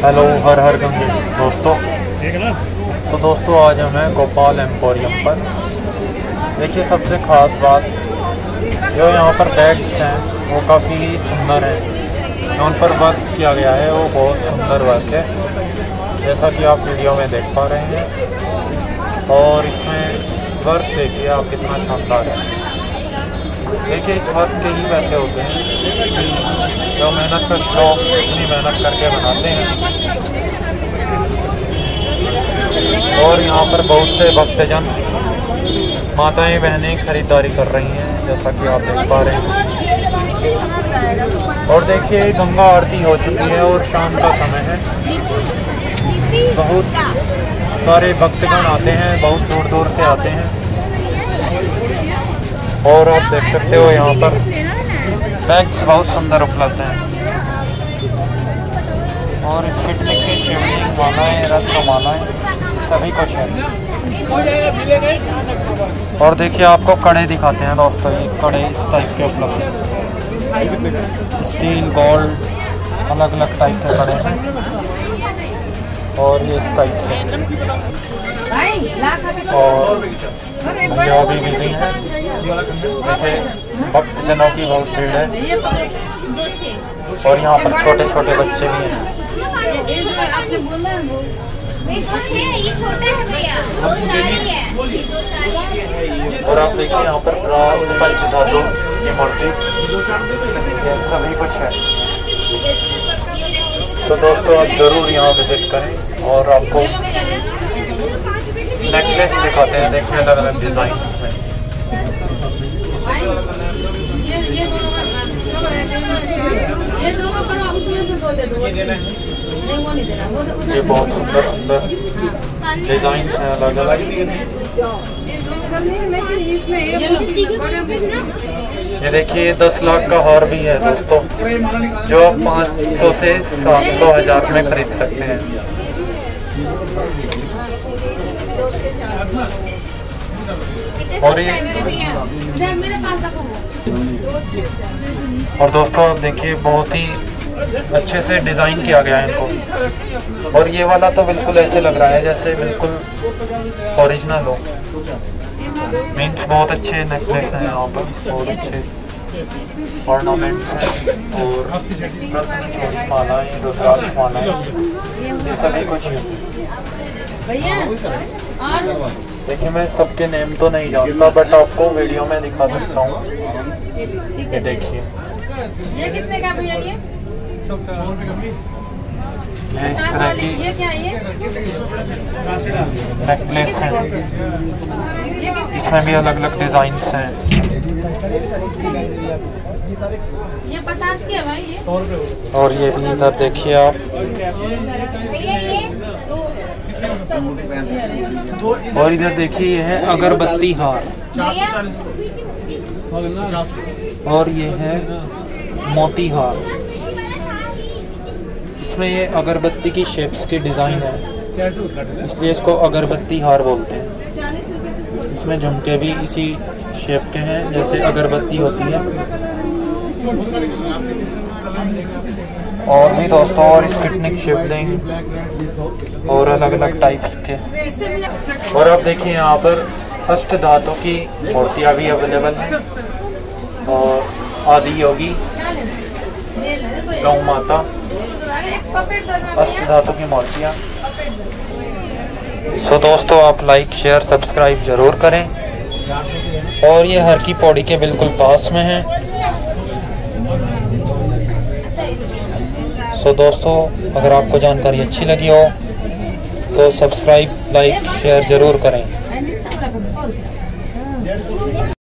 Hello, हर हर गंगे दोस्तों। तो दोस्तों आज हम हैं गोपाल एम्पोरियम पर। देखिए सबसे ख़ास बात जो यहाँ पर बैग्स हैं वो काफ़ी सुंदर हैं। उन पर वर्क किया गया है वो बहुत सुंदर वर्क है, जैसा कि आप वीडियो में देख पा रहे हैं। और इसमें वर्क देखिए आप कितना शानदार है। देखिए इस वर्क के ही वैसे होते हैं कि जो मेहनत का शौक इतनी मेहनत करके बनाते हैं। और यहाँ पर बहुत से भक्तजन माताएं बहनें खरीदारी कर रही हैं, जैसा कि आप देख पा रहे हैं। और देखिए गंगा आरती हो चुकी है और शाम का समय है। बहुत सारे भक्तगण आते हैं, बहुत दूर दूर से आते हैं। और आप देख सकते हो यहाँ पर बैग्स बहुत सुंदर उपलब्ध हैं। और इस पिकनिक की शिवलिंग मालाएं, रत्न मालाएं सभी कुछ है। और देखिए आपको कड़े दिखाते हैं दोस्तों, ये कड़े इस टाइप के उपलब्ध हैं। स्टील, गोल्ड, अलग अलग टाइप के कड़े हैं। और ये इस टाइप से और जो भी बिजी हैं। देखिए भक्तजनों की बहुत भीड़ है। और यहाँ पर छोटे छोटे बच्चे भी हैं। और आप देखिए यहाँ पर पंचधातु की मूर्ति सभी कुछ है। तो दोस्तों आप जरूर यहाँ विजिट करें। और आपको नेकलेस दिखाते हैं, देखिए अलग अलग डिजाइन में। ये बहुत सुंदर सुंदर डिजाइन है अलग अलग। ये देखिए 10 लाख का हार भी है दोस्तों, जो आप 500 से 700 हज़ार में खरीद सकते हैं। और दोस्तों आप देखिए बहुत ही अच्छे से डिज़ाइन किया गया है इनको। और ये वाला तो बिल्कुल ऐसे लग रहा है जैसे बिल्कुल ओरिजिनल हो। मीन्स बहुत अच्छे नेकलेस हैं यहाँ पर, बहुत अच्छे ऑर्नामेंट्स हैं। और छोटी मालाएं, रुद्राक्ष मालाएं, ये सभी कुछ है। देखिए मैं सबके नेम तो नहीं जानता, बट आपको वीडियो में दिखा सकता हूँ। ये देखिए ये कितने का भैया? ये इस तरह की नेकलेस है। इसमें भी अलग अलग डिजाइन्स हैं। ये 50 के है भाई ये। और ये भी इधर देखिए आप। और इधर देखिए ये है अगरबत्ती हार। और ये है मोती हार। इसमें ये अगरबत्ती की शेप्स की डिज़ाइन है, इसलिए इसको अगरबत्ती हार बोलते हैं। इसमें झुमके भी इसी शेप के हैं जैसे अगरबत्ती होती है। और भी दोस्तों और इस पिकनिक शिवलिंग और अलग अलग टाइप्स के। और अब देखिए यहाँ पर अष्ट धातु की मूर्तियाँ भी अवेलेबल हैं। और आदि योगी, गौ माता, अष्ट धातु की मूर्तियाँ। सो दोस्तों आप लाइक, शेयर, सब्सक्राइब जरूर करें। और ये हर की पौड़ी के बिल्कुल पास में है। सो दोस्तों अगर आपको जानकारी अच्छी लगी हो तो सब्सक्राइब, लाइक, शेयर जरूर करें।